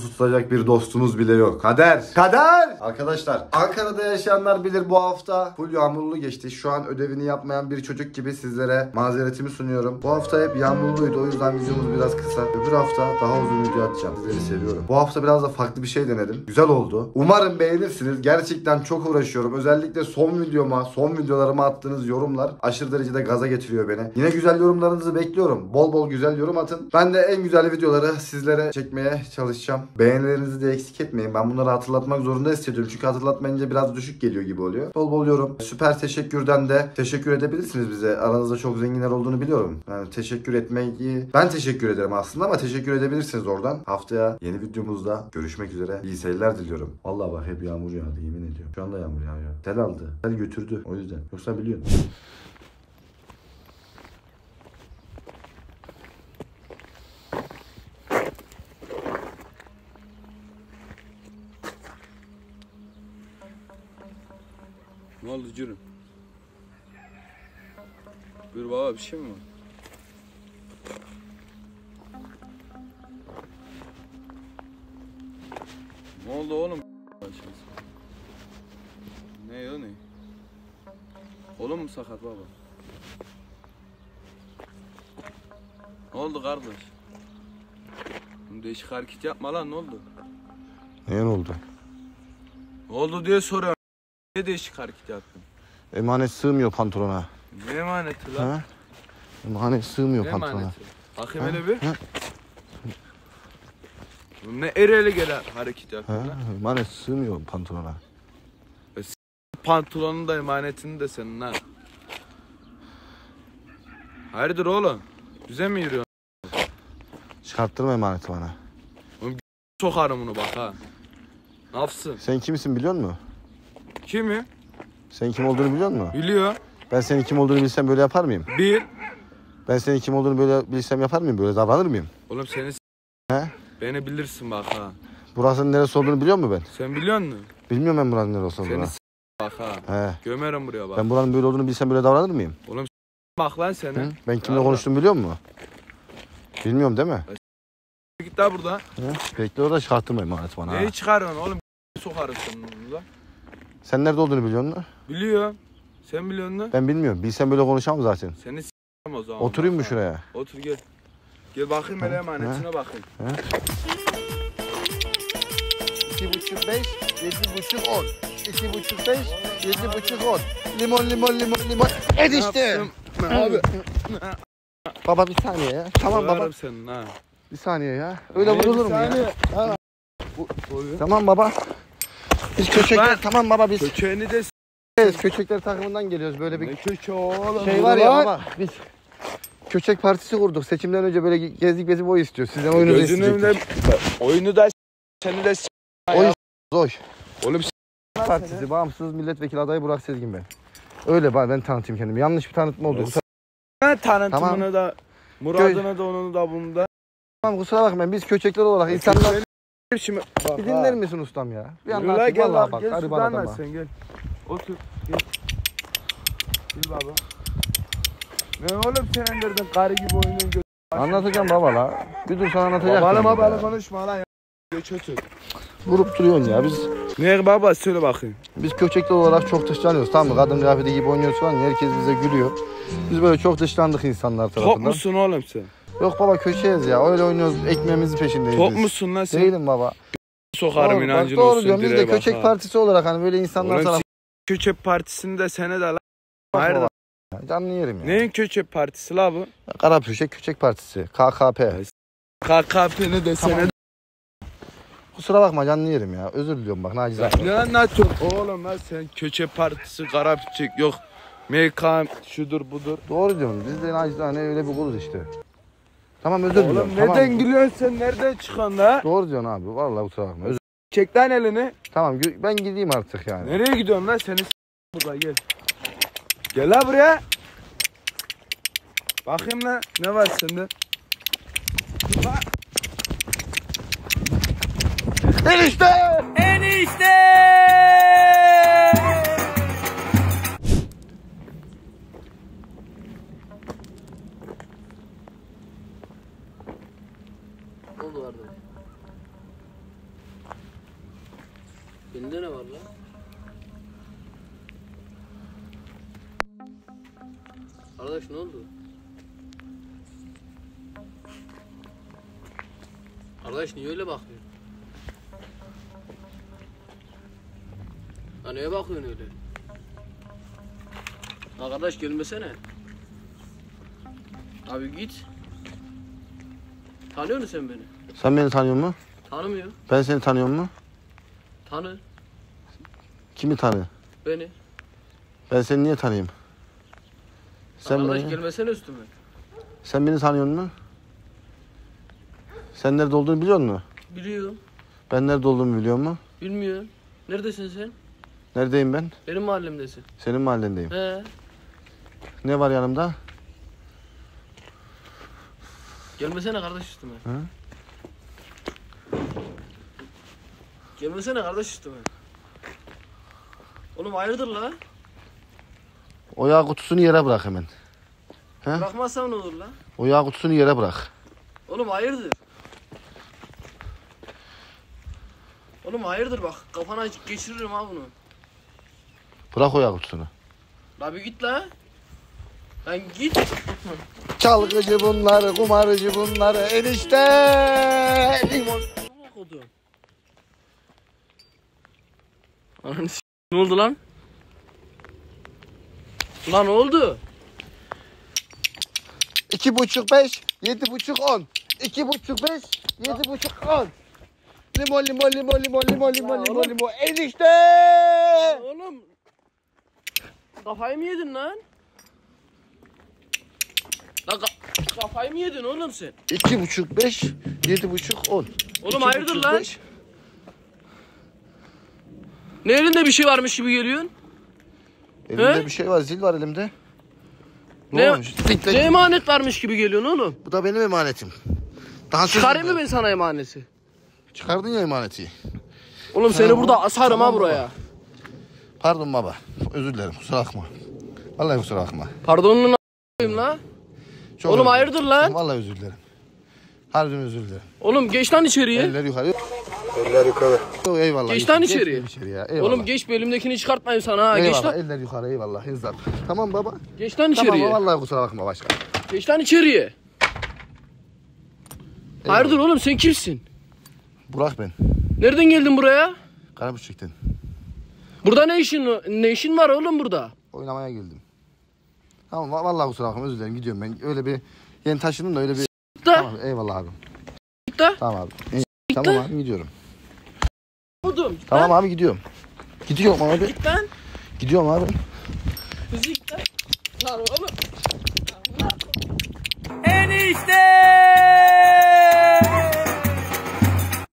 nabzımızı tutacak bir dostumuz bile yok. Kader! Kader! Arkadaşlar, Ankara'da yaşayanlar bilir, bu hafta full yağmurlu geçti. Şu an ödevini yapmayan bir çocuk gibi sizlere mazeretimi sunuyorum. Bu hafta hep yağmurluydu, o yüzden videomuz biraz kısa. Öbür hafta daha uzun video atacağım. Sizleri seviyorum. Bu hafta biraz da farklı bir şey denedim. Güzel oldu. Umarım beğenirsiniz. Gerçekten çok uğraşıyorum. Özellikle son videolarıma attığınız yorumlar aşırı derecede gaza getiriyor beni. Yine güzel yorumlarınızı bekliyorum. Bol bol güzel yorum atın. Ben de en güzel videoları sizlere çekmeye çalışacağım. Beğenilerinizi de eksik etmeyin. Ben bunları hatırlatmak zorunda hissediyorum. Çünkü hatırlatmayınca biraz düşük geliyor gibi oluyor. Bol bol yorum. Süper teşekkürden de teşekkür edebilirsiniz bize. Aranızda çok zenginler olduğunu biliyorum. Yani teşekkür etmeyi... Ben teşekkür ederim aslında ama teşekkür edebilirsiniz oradan. Haftaya yeni videomuzda görüşmek üzere. İyi seyirler diliyorum. Vallahi bak hep yağmur yağdı, yemin ediyorum. Şu anda yağmur yağıyor. Sel aldı. Sel götürdü. O yüzden. Yoksa biliyorsun. Ne oldu Cürüm? Buyur baba, bir şey mi var? Ne oldu oğlum? Ne o ne? Oğlum mu sakat baba? Ne oldu kardeş? Değişik hareket yapma lan, ne oldu? Ne oldu? Ne oldu diye soruyorum. Ne değişik hareket yaptın? Emanet sığmıyor pantolona. Ne emaneti lan? Ha? Emanet sığmıyor Ne pantolona. emaneti? Bakayım hele bir. Ne ereğli gelen hareket yaptın lan? Emanet sığmıyor pantolona. Pantolonun da emanetini de senin ha. Hayırdır oğlum? Bize mi yürüyorsun? Çıkarttırma emaneti bana. Sokarım onu bak ha. Ne yapsın? Sen kimsin biliyor musun? Kimi? Sen kim olduğunu biliyor musun? Biliyor. Ben senin kim olduğunu bilsem böyle yapar mıyım? Bil. Ben senin kim olduğunu böyle bilsem yapar mıyım? Böyle davranır mıyım? Oğlum seni He? beni bilirsin bak ha. Burasının neresi olduğunu biliyor musun ben? Sen biliyor musun? Bilmiyorum ben buranın neresi olduğunu. Seni bak ha. He. Gömerim buraya bak. Ben buranın böyle olduğunu bilsem böyle davranır mıyım? Oğlum bak lan seni. Hı? Ben kimle Allah. konuştuğumu biliyor musun? Bilmiyorum değil mi? Git daha buradan. He? Bekle orada çıkarttırma emaneti bana. Neyi Ha. çıkarıyorsun oğlum? Sokarım senin onu da. Sen nerede olduğunu biliyor musun? Biliyor. Sen biliyor musun? Ben bilmiyorum. Bilsem böyle konuşamam zaten. Seni s***im o zaman. Oturayım mı bak ha. şuraya? Otur gel. Gel bakayım hele emanetine bakayım. 2,5 5, 7,5 10. 2,5 5, 7,5 10. Limon. Enişte. Abi. Baba bir saniye ya. Tamam baba. Koyarım senin ha. Bir saniye ya. Öyle vurulur mu ya? Ha. Tamam baba. Biz köçekler, tamam baba biz Köçeğini de köçekler takımından geliyoruz. Böyle bir ne köçeği oğlum? şey var ya baba. Biz köçek partisi kurduk. Seçimden önce böyle gezdik bezip oy istiyor. Sizden oyunuzu Gözünün isteyecektik. oyunu da seni de Oy. oğlum Partisi bağımsız milletvekili adayı Burak Sezgin ben. Öyle ben tanıtayım kendimi. Yanlış bir tanıtma oldu. tanıtımını Tamam. da Murad'ını da onu da bunu da. Tamam kusura bakmayın. Biz köçekler olarak insanlar... Şimdi bak, Bir dinler misin ustam ya? Bir Yürü anlatayım gel vallahi bak, bak. gel Gariban şuradan adama. sen gel. Otur gel. Gel baba. Ne oğlum sen endirdin karı gibi oyunun göz. Anlatacağım baba la. Bir dur sana anlatacağım. Babalı konuşma lan ya. Geç otur. Vurup duruyorsun ya biz. Ne baba söyle bakayım. Biz köçekler olarak çok dışlanıyoruz, tamam mı? Kadın kıyafeti gibi oynuyoruz falan. Herkes bize gülüyor. Biz böyle çok dışlandık insanlar tarafından. Top musun oğlum sen? Yok baba köşeyiz ya. Öyle oynuyoruz. Ekmeğimizin peşindeyiz Top biz. musun lan sen? Değilim baba. Sokarım Doğru, inancın bak, doğru olsun diyorum. Biz de direğe bak köçek ha. partisi olarak hani böyle insanlar Oğlum tarafından. Köçek partisinde sene de lan. Baba. Hayır. Canlı yerim ya. Neyin köçek partisi la bu? Karapüşek Köçek Partisi. KKP. KKP'ni de Tamam. sene. Kusura bakma canlı yerim ya. Özür diliyorum bak nacizane. Ne anlatıyorsun oğlum lan sen? Köçek partisi, Karapüçek yok. MK şudur budur. Doğru diyorsun. Biz de nacizane öyle bir kuluz işte. Tamam özür diliyorum. Oğlum neden Tamam. gülüyorsun sen? Nereden çıkıyorsun la? Doğru diyorsun abi. Vallahi kusura bakma. Çek lan elini. Tamam ben gideyim artık yani. Nereye gidiyorsun lan? Seni burada gel. Gel la buraya. Bakayım lan ne var sende? Enişte! Enişte! Ne oldu vardı? Bende ne var lan? Arkadaş ne oldu? Arkadaş niye öyle bakıyorsun? Ha neye bakıyorsun öyle? Arkadaş gelmesene. Abi git. Tanıyor musun sen beni? Sen beni tanıyor musun? Tanımıyor. Ben seni tanıyor mu? Tanı. Kimi tanıyor? Beni. Ben seni niye tanıyayım? Arkadaş beni, gelmesene üstüme. sen beni tanıyor musun? Sen nerede olduğunu biliyor musun? Biliyorum. Ben nerede olduğumu biliyor musun? Bilmiyorum. Neredesin sen? Neredeyim ben? Benim mahallemdesin. Senin mahallendeyim. He. Ne var yanımda? Gelmesene kardeş üstüme. Hı? Gelmesene kardeş üstüme. Oğlum hayırdır la? O yağ kutusunu yere bırak hemen. He? Bırakmazsam ne olur la? O yağ kutusunu yere bırak. Oğlum hayırdır? Oğlum hayırdır bak kafana geçiririm ha bunu. Bırak o yağ kutusunu. La bir git la. Lan git. Çalgıcı bunlar, kumarcı bunlar, enişte. Limon. Kodum. Ananı ne oldu lan? Lan ne oldu? 2,5 5, 7,5 10. 2,5 5, 7,5 10. Limon limon limon limon limon limon limon limon. Enişte. Oğlum. Kafayı mı yedin lan? Lan kafayı mı yedin oğlum sen? 2,5 5, 7,5 10. Oğlum hayırdır lan? Ne elinde bir şey varmış gibi geliyorsun? Elimde He? bir şey var, zil var elimde. Ne olmuş? ne emanet varmış gibi geliyorsun oğlum? Bu da benim emanetim. Daha Çıkarayım mı ben sana emaneti? Çıkardın ya emaneti. Oğlum seni burada asarım Tamam ha buraya. baba. Pardon baba. Özür dilerim. Kusura bakma. Vallahi kusura bakma. Pardonunu a**ayım la. Çok Oğlum özür hayırdır dilerim. lan? Vallahi özür dilerim. Harbiden özür dilerim. Oğlum geç lan içeriye. Eller yukarı. Eller yukarı. Yok, eyvallah. Geç lan Geç içeriye. ya. Eyvallah. Oğlum geç bir elimdekini çıkartmayayım sana ha. Geç Eyvallah. lan. Eller yukarı. Eyvallah. İzzat. Tamam baba. Geç lan içeriye. Tamam vallahi kusura bakma başka. Geç lan içeriye. Hayırdır oğlum sen kimsin? Burak ben. Nereden geldin buraya? Karabükçük'ten. Burada ne işin var oğlum burada? Oynamaya geldim. Tamam vallahi kusura bakma özür dilerim. Gidiyorum ben. Öyle bir yeni taşındım da öyle bir. Da. Tamam eyvallah abi. Da. Tamam abi. Tamam abi gidiyorum. Oğlum. Tamam abi gidiyorum. Gidiyorum abi. Git lan. Gidiyorum abi. Hızlı git lan. Lan oğlum.